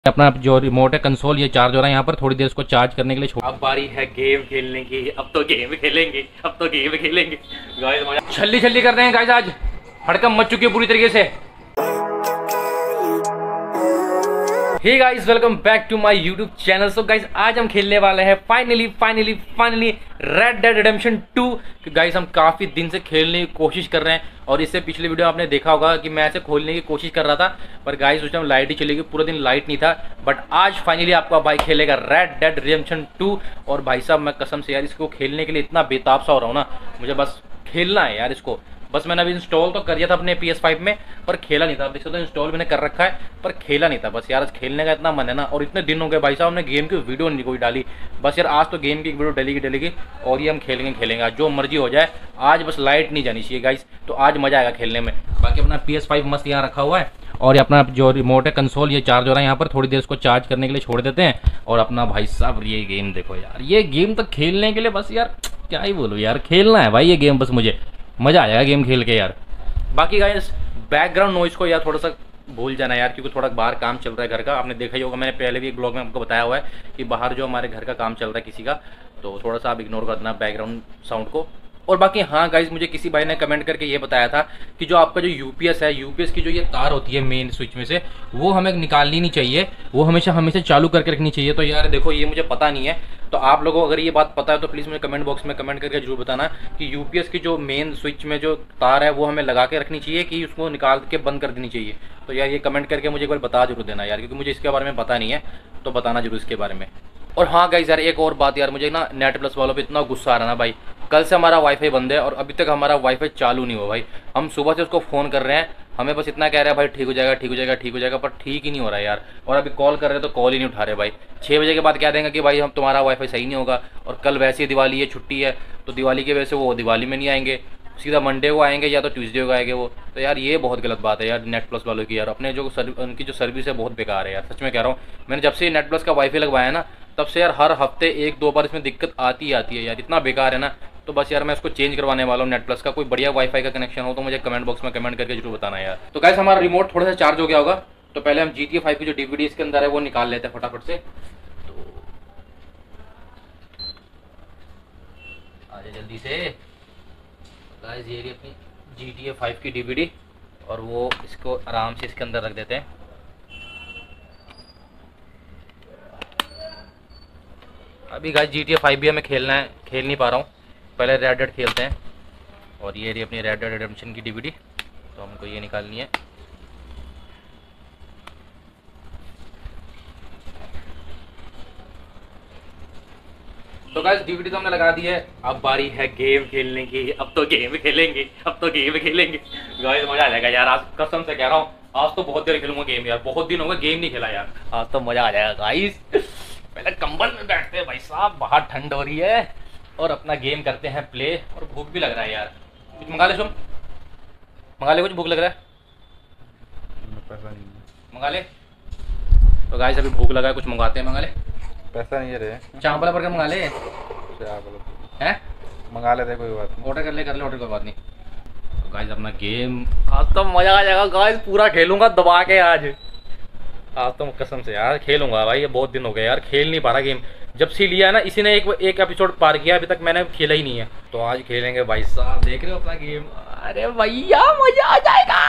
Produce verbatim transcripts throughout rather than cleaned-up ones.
अपना जो रिमोट है कंसोल ये चार्ज हो रहा है यहाँ पर, थोड़ी देर इसको चार्ज करने के लिए छोड़। अब बारी है गेम खेलने की। अब तो गेम खेलेंगे अब तो गेम खेलेंगे गाइस। मजा छल्ली छल्ली कर रहे हैं गाइस। आज हड़कम मच चुकी है पूरी तरीके से। Hey guys, welcome back to my YouTube channel. So guys, आज हम खेलने वाले हैं finally finally finally red dead redemption two. Guys, हम काफी दिन से खेलने की कोशिश कर रहे हैं और इससे पिछले वीडियो आपने देखा होगा कि मैं ऐसे खोलने की कोशिश कर रहा था, पर गाइस उस टाइम लाइट ही चली गई, पूरा दिन लाइट नहीं था। बट आज फाइनली आपका भाई खेलेगा रेड डेड रिडेम्पशन टू। और भाई साहब, मैं कसम से यार इसको खेलने के लिए इतना बेताब सा हो रहा हूँ ना, मुझे बस खेलना है यार इसको। बस मैंने अभी इंस्टॉल तो कर दिया था अपने पी एस फाइव में, पर खेला नहीं था। अब देख सकते हो इंस्टॉल मैंने कर रखा है, पर खेला नहीं था। बस यार आज खेलने का इतना मन है ना, और इतने दिन हो गए भाई साहब, हमने गेम की वीडियो नहीं कोई डाली। बस यार आज तो गेम की वीडियो डलेगी डलेगी और ये हम खेलेंगे खेलेंगे आज जो मर्जी हो जाए। आज बस लाइट नहीं जानी चाहिए गाइस, तो आज मजा आएगा खेलने में। बाकी अपना पी एस फाइव मस्त यहाँ रखा हुआ है और अपना जो रिमोट है कंसोल ये चार्ज हो रहा है यहाँ पर, थोड़ी देर इसको चार्ज करने के लिए छोड़ देते हैं। और अपना भाई साहब ये गेम देखो यार, ये गेम तो खेलने के लिए बस यार क्या ही बोलूँ यार, खेलना है भाई ये गेम। बस मुझे मजा आएगा गेम खेल के यार। बाकी गाइस बैकग्राउंड नॉइज को यार थोड़ा सा भूल जाना यार, क्योंकि थोड़ा बाहर काम चल रहा है घर का। आपने देखा ही होगा, मैंने पहले भी एक ब्लॉग में आपको बताया हुआ है कि बाहर जो हमारे घर का काम चल रहा है किसी का, तो थोड़ा सा आप इग्नोर कर देना बैकग्राउंड साउंड को। और बाकी हाँ गाइस, मुझे किसी भाई ने कमेंट करके ये बताया था कि जो आपका जो यूपीएस है, यूपीएस की जो ये तार होती है मेन स्विच में से, वो हमें निकालनी नहीं चाहिए, वो हमेशा हमेशा चालू करके रखनी चाहिए। तो यार देखो, ये मुझे पता नहीं है, तो आप लोगों को अगर ये बात पता है तो प्लीज़ मुझे कमेंट बॉक्स में कमेंट करके जरूर बताना कि यूपीएस की जो मेन स्विच में जो तार है वो हमें लगा के रखनी चाहिए कि उसको निकाल के बंद कर देनी चाहिए। तो यार ये कमेंट करके मुझे एक बार बता जरूर देना यार, क्योंकि मुझे इसके बारे में पता नहीं है, तो बताना जरूर इसके बारे में। और हाँ गाइस यार, एक और बात यार, मुझे ना नेट प्लस वालों पे इतना गुस्सा आ रहा ना भाई। कल से हमारा वाईफाई बंद है और अभी तक हमारा वाईफाई चालू नहीं हुआ भाई। हम सुबह से उसको फ़ोन कर रहे हैं, हमें बस इतना कह रहा है भाई ठीक हो जाएगा ठीक हो जाएगा ठीक हो जाएगा, पर ठीक ही नहीं हो रहा है यार। और अभी कॉल कर रहे हैं तो कॉल ही नहीं उठा रहे भाई। छः बजे के बाद कह देंगे कि भाई हम तुम्हारा वाईफाई सही नहीं होगा, और कल वैसे ही दिवाली है, छुट्टी है, तो दिवाली की वजह से वो दिवाली में नहीं आएंगे, सीधा मंडे को आएंगे या तो ट्यूसडे को आएंगे वो। तो यार ये बहुत गलत बात है यार नेट प्लस वालों की यार। अपने जो उनकी जो सर्विस है बहुत बेकार है यार, सच में कह रहा हूँ। मैंने जब से नेट प्लस का वाईफाई लगवाया है ना, तब से यार हर हफ्ते एक दो बार इसमें दिक्कत आती ही आती है यार, इतना बेकार है ना। तो बस यार मैं इसको चेंज करवाने वाला हूँ नेट प्लस का। कोई बढ़िया वाईफाई का कनेक्शन हो तो मुझे कमेंट बॉक्स में कमेंट करके जरूर बताना यार। तो गाइस, हमारा रिमोट थोड़ा सा चार्ज हो गया होगा, तो पहले हम जी टी ए फाइव की जो डीवीडी इसके अंदर है वो निकाल लेते हैं फटाफट से। तो आ जाए जल्दी से गाइस, ये रही अपनी जी टी ए फाइव की डीवीडी, और वो इसको आराम से इसके अंदर रख देते हैं। अभी guys G T A five भी हमें खेलना है, खेल नहीं पा रहा हूँ, पहले रेड डेड खेलते हैं। और ये रही अपनी रेड डेड रिडेम्पशन की डीवीडी, तो हमको ये निकालनी है। तो गाइस डीवीडी तो हमने लगा दी है, अब बारी है गेम खेलने की। अब तो गेम खेलेंगे अब तो गेम खेलेंगे गाइस, मजा आ जाएगा यार। आज कसम से कह रहा हूँ, आज तो बहुत देर खेलूंगा गेम यार, बहुत दिन हो गए गेम नहीं खेला यार, आज तो मजा आ जाएगा गाइस। पहले कंबल में बैठते हैं भाई साहब, बाहर ठंड हो रही है, और अपना गेम करते हैं प्ले। और भूख भी लग रहा है यार, कुछ मंगा ले, सुन मंगा ले, कुछ भूख लग रहा है, पैसा नहीं मंगा ले। तो गाइस अभी भूख लगा है, कुछ मंगाते हैं, मंगा ले। पैसा नहीं है रे, चांप वाला बर्गर मंगा ले हैं, मंगा लेते कोई बात नहीं, ऑर्डर कर ले कर ले ऑर्डर, कोई बात नहीं। तो गाइस अपना गेम आज तो मजा आ जाएगा गाइस, पूरा खेलूंगा दबा के आज। आज तो कसम से यार खेलूंगा भाई, ये बहुत दिन हो गए यार खेल नहीं पा रहा गेम। जब से लिया है ना इसी ने एक एक एपिसोड पार किया, अभी तक मैंने खेला ही नहीं है, तो आज खेलेंगे भाई साहब। देख रहे हो अपना गेम, अरे भैया मजा आ जाएगा।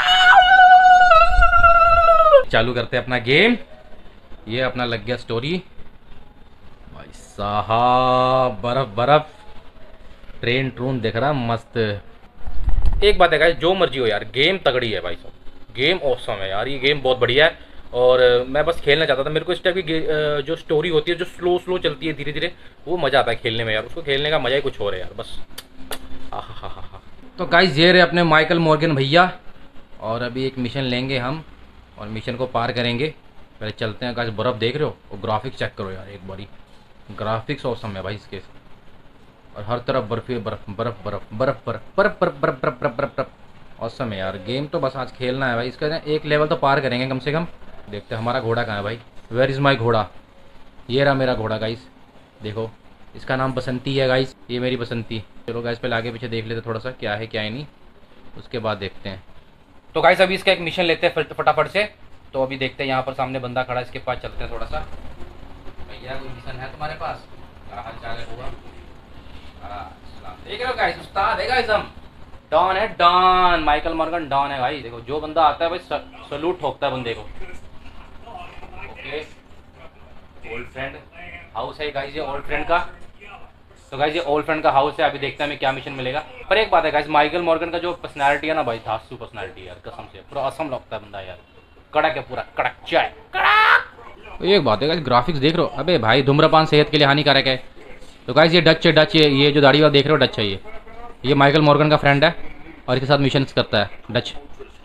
चालू करते हैं अपना गेम। ये अपना लग गया स्टोरी भाई साहब, बर्फ बर्फ ट्रेन ट्रून दिख रहा मस्त। एक बात है गाइस, जो मर्जी हो यार गेम तगड़ी है भाई साहब, गेम ऑसम है यार, ये गेम बहुत बढ़िया है। और मैं बस खेलना चाहता था, मेरे को इस टाइप की जो स्टोरी होती है जो स्लो स्लो चलती है धीरे धीरे, वो मज़ा आता है खेलने में यार, उसको खेलने का मज़ा ही कुछ और है यार बस। हा हा हा हा। तो गाइस ये रहे अपने माइकल मॉर्गन भैया, और अभी एक मिशन लेंगे हम और मिशन को पार करेंगे। पहले चलते हैं गाइस, बर्फ़ देख रहे हो, और ग्राफिक्स चेक करो यार एक बारी, ग्राफिक्स ऑसम है भाई इसके, और हर तरफ बर्फ ही बर्फ बर्फ बर्फ बर्फ बर्फ बर्फ बर्फ बर्फ बर्फ बर्फ बर्फ बर्फ ऑसम है यार। गेम तो बस आज खेलना है भाई, इसका एक लेवल तो पार करेंगे कम से कम। देखते हैं हमारा घोड़ा कहाँ है भाई, वेयर इज़ माई घोड़ा। ये रहा मेरा घोड़ा गाइस, देखो इसका नाम बसंती है गाइस, ये मेरी बसंती। चलो गाइस पहले आगे पीछे देख लेते थोड़ा सा क्या है क्या है नहीं, उसके बाद देखते हैं। तो गाइस अभी इसका एक मिशन लेते हैं फटाफट से। तो अभी देखते हैं, यहाँ पर सामने बंदा खड़ा है, इसके पास चलते हैं थोड़ा सा। भैया कोई मिशन है तुम्हारे पास? क्या हाल चाल है हुआ? देख रहे हो गाइस, उस्ताद है गाइस, हम डॉन है, डॉन माइकल मॉर्गन डॉन है भाई। देखो जो बंदा आता है भाई सलूट ठोकता है बंदे को। ओके, ओल्ड फ्रेंड हाउस है गाइस, ये ओल्ड फ्रेंड का। तो गाइस ये ओल्ड फ्रेंड का हाउस है। अभी देखते हैं हमें क्या मिशन मिलेगा। पर एक बात है गाइस, माइकल मॉर्गन का जो पर्सनालिटी है ना भाई, धांसू पर्सनालिटी यार, कसम से पूरा असम लगता है बंदा यार। कड़क है पूरा, कड़क चाय कड़क। एक बात है गाइस, ग्राफिक्स देख रहे हो? अबे भाई धूम्रपान सेहत के लिए हानिकारक है। तो गाइस ये डच है, डच, ये ये जो दाढ़ी वाला देख रहे हो डच है। ये ये माइकल मॉर्गन का फ्रेंड है और इसके साथ मिशन करता है Dutch.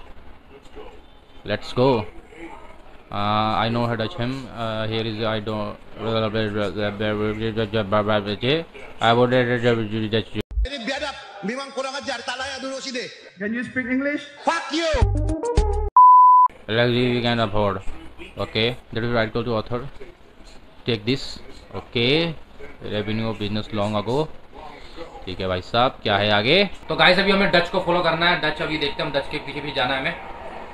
Let's go. I know Dutch him here is I don't I would Dutch you. Memang kurang ajar, tak layak duduk sini. Can you speak English? Fuck you. Luxury we can afford. Okay, that is right. Go to author. Take this. Okay. Revenue of business long ago. ठीक है भाई साहब, क्या है आगे? तो guys अभी हमें डच को फॉलो करना है। डच अभी देखते हैं, हम डच के पीछे भी जाना है हमें।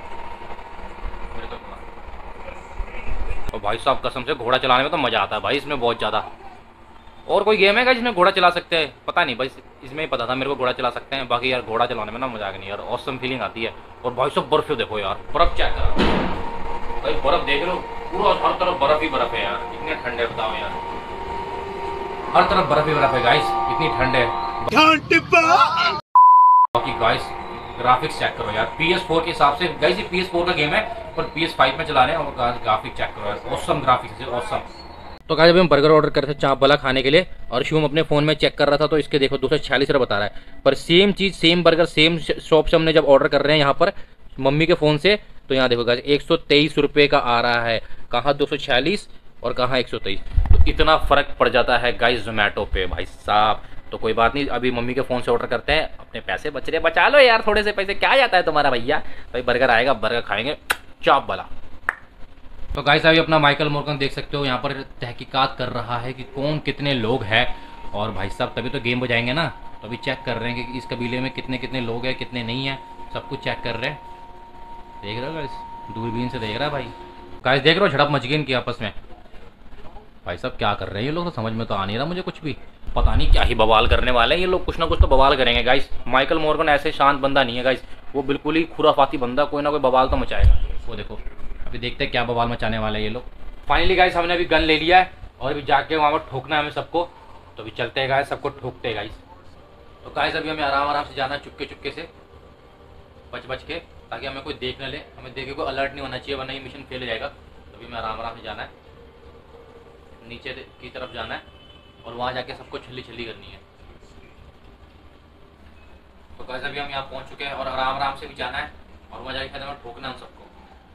और भाई साहब कसम से घोड़ा चलाने में तो मजा आता है भाई, इसमें बहुत ज्यादा। और कोई गेम है जिसमें घोड़ा चला सकते हैं? पता नहीं भाई, इसमें ही पता था मेरे को घोड़ा चला सकते हैं। बाकी यार घोड़ा चलाने में ना मजा नहीं यार, ऑसम फीलिंग आती है। और भाई साहब बर्फ देखो यार, बर्फ चेक करो भाई, बर्फ देख लो पूरा, हर तरफ बर्फ ही बर्फ है यार। इतने ठंडे बताओ यार, हर तरफ बर्फ ही बर्फ है गाइस, इतनी ठंड है। बाकी गाइस ग्राफिक्स चेक करो यार, पी एस फोर के हिसाब से गाइस ये पी एस फोर का गेम है, पर पी एस फाइव में चला रहे हैं। और ग्राफिक चेक करो यार, ऑसम ग्राफिक्स है, ऑसम। तो गाइस अभी हम बर्गर ऑर्डर कर रहे थे चाप वाला खाने के लिए, और शिवम अपने फोन में चेक कर रहा था, तो इसके देखो दो सौ छियालीस रुपये बता रहा है। पर सेम चीज, सेम बर्गर, सेम शॉप से हमने जब ऑर्डर कर रहे हैं यहाँ पर मम्मी के फोन से, तो यहाँ देखो गाइस एक सौ तेईस रुपये का आ रहा है। कहाँ दो सौ छियालीस और कहाँ एक सौ तेईस, तो इतना फर्क पड़ जाता है गाइस जोमेटो पे भाई साहब। तो कोई बात नहीं, अभी मम्मी के फोन से ऑर्डर करते हैं। अपने पैसे बच रहे, बचा लो यार थोड़े से पैसे, क्या जाता है तुम्हारा भैया। भाई बर्गर आएगा, बर्गर खाएंगे चाप वाला। तो गाइस अभी अपना माइकल मॉर्गन देख सकते हो, यहाँ पर तहकीकात कर रहा है कि कौन कितने लोग हैं। और भाई साहब तभी तो गेम बजाएंगे ना, तो अभी चेक कर रहे हैं कि इस कबीले में कितने कितने लोग हैं, कितने नहीं हैं, सब कुछ चेक कर रहे हैं। देख रहे हो गाइस, दूरबीन से देख रहा है भाई। गाइस देख रहे हो झड़प मच गई इनकी आपस में। भाई साहब क्या कर रहे हैं ये लोग, तो समझ में तो आ नहीं रहा मुझे कुछ भी। पता नहीं क्या ही बवाल करने वाले हैं ये लोग, कुछ ना कुछ तो बवाल करेंगे गाइस। माइकल मॉर्गन ऐसे शांत बंदा नहीं है गाइस, वो बिल्कुल ही खुराफाती बंदा, कोई ना कोई बवाल तो मचाएगा। वो देखो अभी देखते हैं क्या बवाल मचाने वाले हैं ये लोग। फाइनली गाइस हमने अभी गन ले लिया है और अभी जाके वहाँ पर ठोकना है हमें सबको। तो अभी चलते हैं गाइस, सबको ठोकते हैं गाइस। तो गाइस अभी हमें आराम आराम से जाना है, चुपके चुपके से, बच बच के, ताकि हमें कोई देख न ले, हमें देखे कोई अलर्ट नहीं होना चाहिए, वरना ये मिशन फेल हो जाएगा। तो अभी हमें आराम आराम से जाना है, नीचे की तरफ जाना है और वहाँ जाके सबको छल्ली छल्ली करनी है। तो गाइस अभी हम यहाँ पहुँच चुके हैं और आराम आराम से भी जाना है और वहाँ जाके हमें ठोकना है सबको।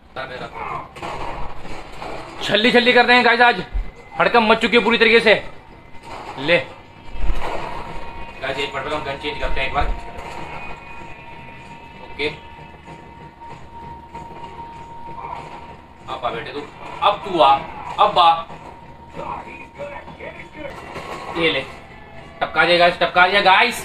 छल्ली छल्ली कर रहे हैं गाइस, आज हड़कम मच चुकी है पूरी तरीके से। ले गाइस एक मिनट में हम गन चेंज करते हैं एक बार। ओके अब आ बेटे तू, अब तू आ, अब आ, ये ले टपका दिया गाइस, टपका दिया गाइस।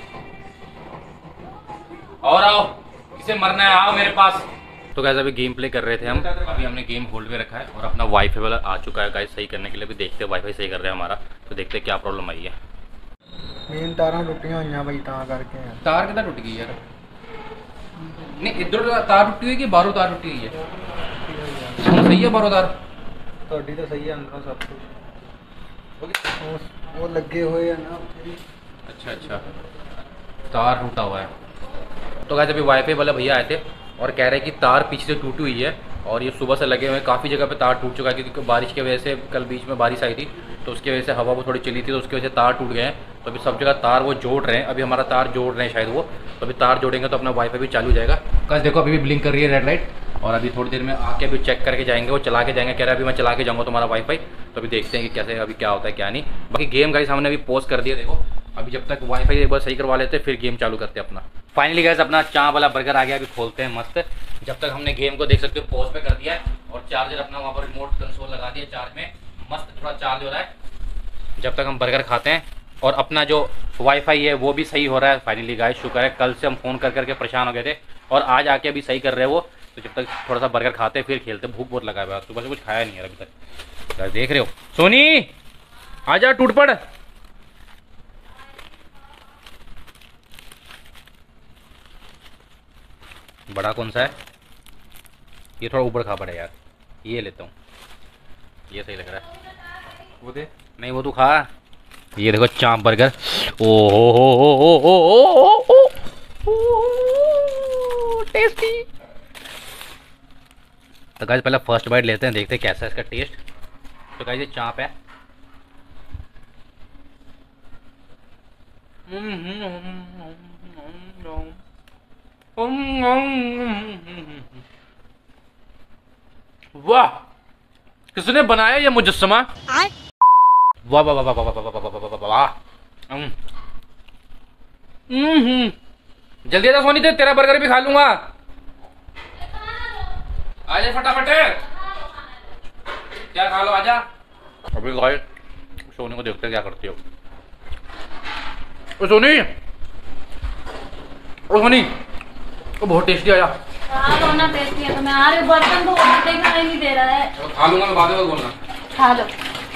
और आओ, किसे मरना है आओ मेरे पास। तो गाइस अभी गेम प्ले कर रहे थे हम, अभी हमने गेम होल्ड पे रखा है और अपना वाईफाई वाला आ चुका है गाइस सही करने के लिए। अभी देखते हैं वाईफाई सही कर रहे हैं हमारा, तो देखते हैं क्या प्रॉब्लम आई है। मेन तारां टुटियां हुई भाई, तां करके तार कितना टूट गई यार? नहीं इधर तार टूटी हुई कि बाहरों तार टूटी हुई है? सही है बाहरों तार, ਤੁਹਾਡੀ ਤਾਂ ਸਹੀ ਹੈ, ਅੰਦਰੋਂ ਸਭ कुछ वो लगे हुए हैं ना। अच्छा अच्छा तार टूटा हुआ है। तो गाइस अभी वाईफाई वाले भैया आए थे और कह रहे हैं कि तार पीछे से टूटी हुई है और ये सुबह से लगे हुए हैं, काफ़ी जगह पे तार टूट चुका है क्योंकि बारिश की वजह से, कल बीच में बारिश आई थी तो उसकी वजह से हवा वो थोड़ी चली थी, तो उसकी वजह से तार टूट गए हैं। तो अभी सब जगह तार वो जोड़ रहे हैं, अभी हमारा तार जोड़ रहे हैं शायद वो, तो अभी तार जोड़ेंगे तो अपना वाईफाई भी चालू हो जाएगा। गाइस देखो अभी भी ब्लिंक कर रही है रेड लाइट और अभी थोड़ी देर में आके अभी चेक करके जाएंगे, वो चला के जाएंगे। कह रहा है अभी मैं चला के जाऊँगा तुम्हारा वाईफाई, तो अभी देखते हैं कि कैसे अभी क्या होता है क्या नहीं। बाकी गेम गाइस हमने अभी पॉज कर दिया, देखो अभी जब तक वाईफाई एक बार सही करवा लेते हैं फिर गेम चालू करते हैं अपना। फाइनली गाइस अपना चाप वाला बर्गर आ गया, अभी खोलते हैं मस्त। जब तक हमने गेम को देख सकते हो पॉज पे कर दिया है और चार्जर अपना वहाँ पर रिमोट कंसोल लगा दिया चार्ज में, मस्त थोड़ा चार्ज हो रहा है जब तक हम बर्गर खाते हैं। और अपना जो वाईफाई है वो भी सही हो रहा है फाइनली गाइस, शुक्र है। कल से हम फ़ोन कर करके परेशान हो गए थे और आज आके अभी सही कर रहे हैं वो, तो जब तक थोड़ा सा बर्गर खाते फिर खेलते, भूख बहुत लगा है, सुबह से कुछ खाया नहीं है अभी तक। गाइस देख रहे हो, सोनी आजा टूट पड़। बड़ा कौन सा है? ये थोड़ा ऊपर खा पड़े यार, ये लेता हूँ, ये सही लग रहा है। वो दे। नहीं वो तू खा। ये देखो चांप बर्गर, ओ हो हो हो हो हो हो हो टेस्टी। तो गाइस पहले फर्स्ट बाइट लेते हैं, देखते हैं कैसा है इसका टेस्ट। तो गाइस ये चांप है, वाह किसने बनाया ये मुजस्समा? वाह वाह वाह वाह वाह वाह वाह वाह वाह वाह। जल्दी आ जा सोनी, दे तेरा बर्गर भी खा लूंगा। आजा फटाफट, क्या खा लो आजा। अभी गाइस सोनी को देखते क्या करती हो। ओ सोनी, ओ सोनी, ओ बहुत टेस्टी आया। हाँ दोनों टेस्टी है। तो मैं आ रही हूँ, बर्तन तो दिखाई नहीं दे रहा है। खा लूंगा मैं, बाद में बोलना। खा लो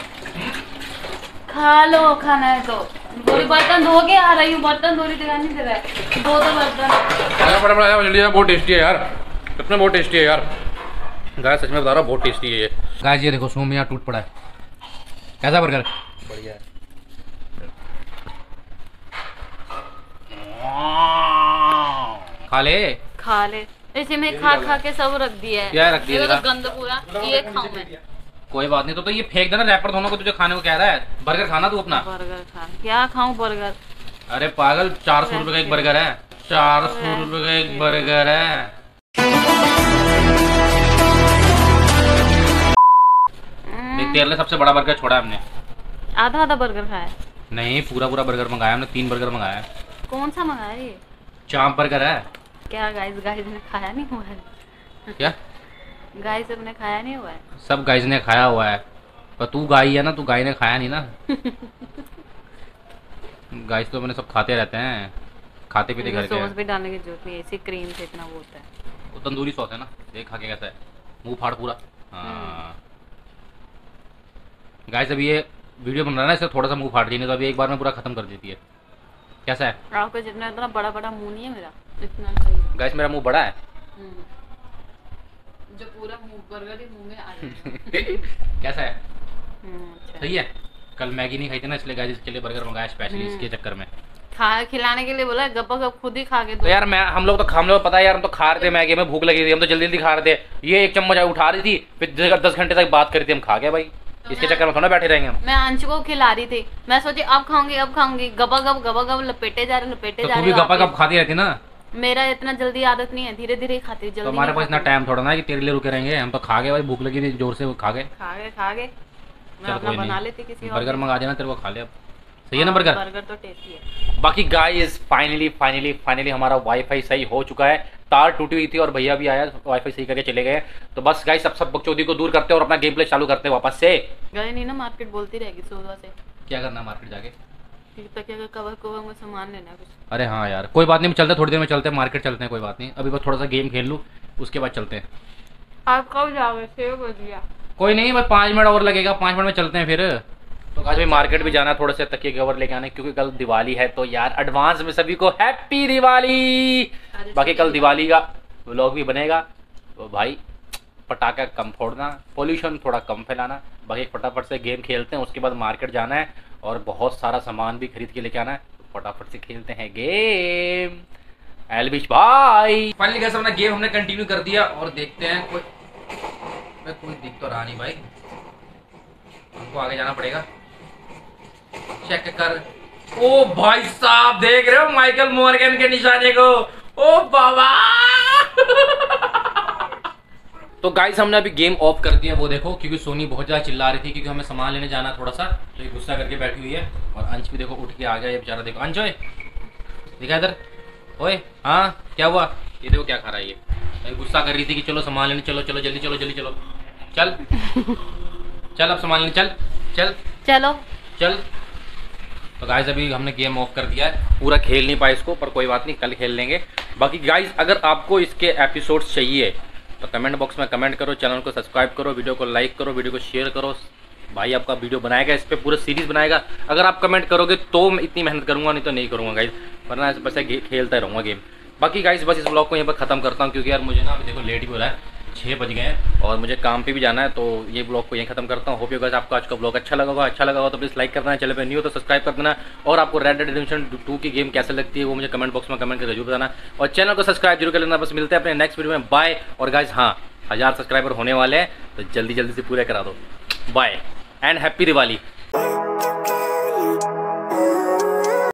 खा लो, खाना है तो। पूरी बर्तन धो के आ रही हूँ, बर्तन धोरी दिखाई नहीं दे रहा है। दो दो बर्तन। आया फटाफट आया, जल्दी आया, बहुत टेस्टी है यार, सच में बहुत टेस्टी है यार। गाइस सच में बता रहा हूँ बहुत टेस्टी है ये। गाइस ये देखो सोमी यहाँ टूट पड़ा है। कैसा बर्गर? बढ़िया है। खा ले खा ले, इसी में खा खा के सब रख दिया है। क्या रख दिया? ये तो गंद पूरा, ये खाऊं मैं। कोई बात नहीं, तो, तो ये फेंक देना रैपर दोनों को, तुझे खाने को कह रहा है। बर्गर खाना तू अपना। बर्गर खा, क्या खाऊं बर्गर? अरे पागल, चार सौ रुपए का एक बर्गर है, चार सौ रुपए का एक बर्गर है। देख तेरे लिए सबसे बड़ा बर्गर छोड़ा हमने। आधा आधा बर्गर खाया? नहीं पूरा पूरा बर्गर मंगाया हमने, तीन बर्गर मंगाया है। कौन सा मंगाया ये? चांप बर्गर है। क्या गाइस गाइस ने खाया नहीं हुआ है? क्या गाइस ने खाया नहीं हुआ है? सब गाइस ने खाया हुआ है, पर तू गाय है ना, तू गाय ने खाया नहीं ना। गाइस तो मैंने सब खाते रहते हैं, खाते पीते घर के। सॉस भी डालने की जरूरत नहीं है, इसी क्रीम से इतना वो होता है। वो तंदूरी सॉस है ना, देख खा के कैसा है, मुंह फाड़ पूरा। हाँ गाइस अभी ये वीडियो बन रहा है ना, इससे थोड़ा सा मुंह फाड़ दी, नहीं तो अभी एक बार में पूरा खत्म कर देती है। कैसा है? आपका जितना इतना बड़ा बड़ा मुंह नहीं है मेरा, इतना सही है। गाइस मेरा मुंह बड़ा है, जो पूरा मुंह बर्गर ही मुंह में आ जाए। कैसा है? अच्छा। सही है। कल मैगी नहीं खाई थी ना, इसलिए गाइस इसके लिए बर्गर मंगाया स्पेशली इसके चक्कर में। खा खिलाने के लिए बोला, गप्पा गप खुद ही खा के। तो यार मैं हम लोग तो हम लोग पता है यार, हम तो खा रहे थे मैगी में, भूख लगी थी, हम तो जल्दी जल्दी खा रहे थे। ये एक चम्मच उठा रही थी, फिर दस घंटे तक बात करी थी, हम खा गए भाई। इसके चक्कर में थोड़ा बैठे रहेंगे हम। मैं अंश को खिला रही थी, मैं सोची अब खाऊंगी अब खाऊंगी, गबा गब गबा गब लपेटे जा रहे लपेटे तो जा तू रहे। भी गप्पा गप खाती रहती ना। मेरा इतना जल्दी आदत नहीं है, धीरे धीरे खाती हूँ। तो हमारे पास इतना टाइम थोड़ा ना कि तेरे लिए रुके रहेंगे, हम तो खा गए भाई, भूख लगी थी जोर से, खा गए खा गए खा गए। मैं अपना बना लेती किसी और। बर्गर मंगा देना, तेरे को खा ले अब। सही है ना बर्गर? बर्गर तो टेस्टी है। बाकी गाइस फाइनली फाइनली फाइनली हमारा वाईफाई सही हो चुका है। तार टूटी हुई थी और भैया भी आया, वाईफाई सही करके चले गए। तो बस गाइस सब सब बकचोदी को दूर करते हैं और अपना गेम प्ले चालू करते हैं वापस से। गए नहीं ना मार्केट, बोलती रहेगी सुबह से। क्या करना है मार्केट जाके? तकिया का कवर कवर में सामान लेना है कुछ। अरे हाँ यार कोई बात नहीं, चलते थोड़ी देर में चलते हैं मार्केट, चलते हैं कोई बात नहीं। अभी बस थोड़ा सा गेम खेल लूँ, उसके बाद चलते हैं। आप कब जाओगे? छह बज गया। कोई नहीं, बस पाँच मिनट और लगेगा, पाँच मिनट में चलते हैं फिर। तो आज भी मार्केट भी जाना है, थोड़े से तकिए कवर लेके आने, क्योंकि कल दिवाली है। तो यार एडवांस में सभी को हैप्पी दिवाली। बाकी कल दिवाली का व्लॉग भी बनेगा, तो भाई पटाखा कम फोड़ना, पोल्यूशन थोड़ा कम फैलाना। बाकी फटाफट से गेम खेलते हैं, उसके बाद मार्केट जाना है और बहुत सारा सामान भी खरीद के लेके आना है। तो फटाफट से खेलते हैं गेम। एलविश भाई फाइनली कैसे अपना गेम हमने कंटिन्यू कर दिया और देखते हैं कोई कोई दिख तो रहा नहीं भाई, हमको आगे जाना पड़ेगा। चेक कर। ओ भाई साहब देख रहे हो माइकल मॉर्गन के निशाने को? ओ बाबा। तो गाइस हमने अभी गेम ऑफ कर दिया, वो देखो, क्योंकि सोनी बहुत ज्यादा चिल्ला रही थी, क्योंकि हमें सामान लेने जाना थोड़ा सा, तो ये गुस्सा करके बैठी हुई है। और अंश भी देखो उठ के आ गया, ये बेचारा देखो। अंश ओए दिखा इधर, ओए हाँ क्या हुआ? ये देखो क्या खा रहा है ये, ये गुस्सा कर रही थी कि चलो सामान लेने चलो, चलो जल्दी चलो जल्दी चलो, चल चल अब सामान लेने चल चल चलो चल। तो गाइस अभी हमने गेम ऑफ कर दिया है, पूरा खेल नहीं पाए इसको, पर कोई बात नहीं कल खेल लेंगे। बाकी गाइस अगर आपको इसके एपिसोड्स चाहिए तो कमेंट बॉक्स में कमेंट करो, चैनल को सब्सक्राइब करो, वीडियो को लाइक करो, वीडियो को शेयर करो। भाई आपका वीडियो बनाएगा, इस पर पूरा सीरीज़ बनाएगा। अगर आप कमेंट करोगे तो मैं इतनी मेहनत करूँगा, नहीं तो नहीं करूँगा गाइज, वरना बस खेलता रहूँगा गेम। बाकी गाइज बस इस ब्लॉग को यहाँ पर ख़त्म करता हूँ, क्योंकि यार मुझे ना देखो लेट भी हो रहा है, छः बज गए हैं और मुझे काम पे भी जाना है। तो ये ब्लॉग को यहीं खत्म करता हूँ। होप यू गाइस आपको आज का ब्लॉग अच्छा लगा होगा। अच्छा लगा हो तो प्लीज़ लाइक कर देना, चैनल पे न्यू हो तो सब्सक्राइब कर देना, और आपको रेड डेड रिडेम्पशन टू की गेम कैसे लगती है वो मुझे कमेंट बॉक्स में कमेंट करके जरूर बताना, और चैनल को सब्सक्राइब जरूर कर लेना। बस मिलते हैं अपने नेक्स्ट वीडियो में, बाय। और गाइज हाँ, हज़ार सब्सक्राइबर होने वाले हैं तो जल्दी जल्दी से पूरे करा दो। Bye and happy Diwali.